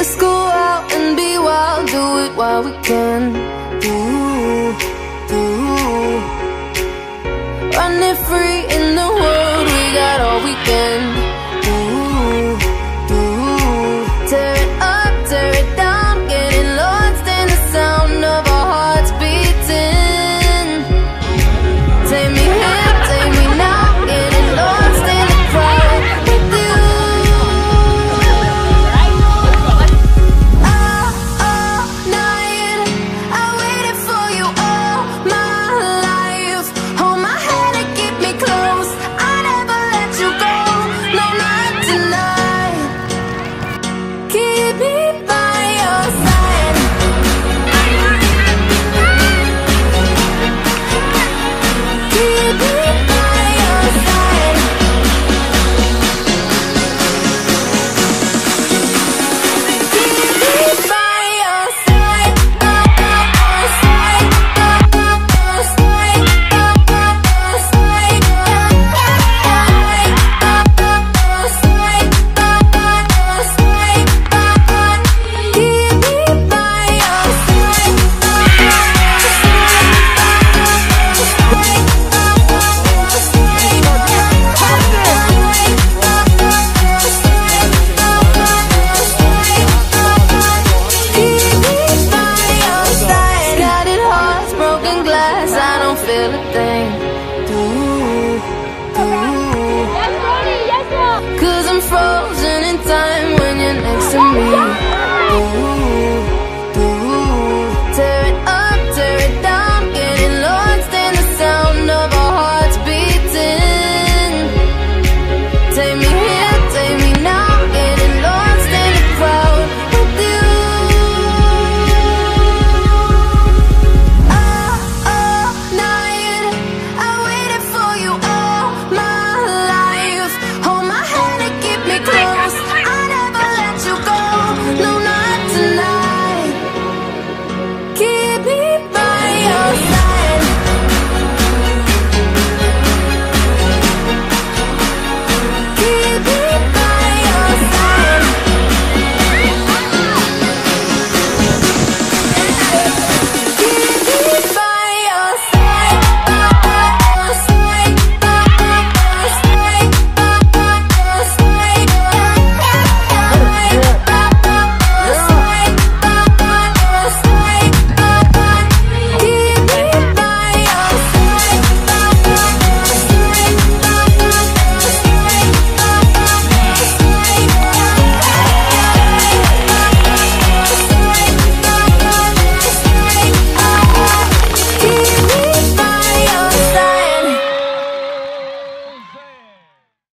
Let's go out and be wild, do it while we can. Running free in the world, we got all weekend. Tear it up, tear it down, getting lost in the sound of our hearts beating. Take me here, take me now, getting lost in the crowd with you. All night, I waited for you all my life. Hold my hand and keep me close, I never let you go, no, not tonight. Keep me by your side. Keep me by your side. Keep me by your side. Scattered hearts, broken glass, I don't feel a thing. Cause I'm frozen in time when you're next to me.